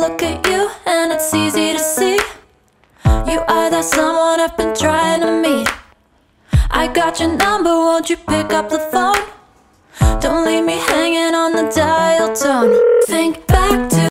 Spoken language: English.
look at you and it's easy to see you are that someone I've been trying to meet. I got your number, won't you pick up the phone? Don't leave me hanging on the dial tone. Think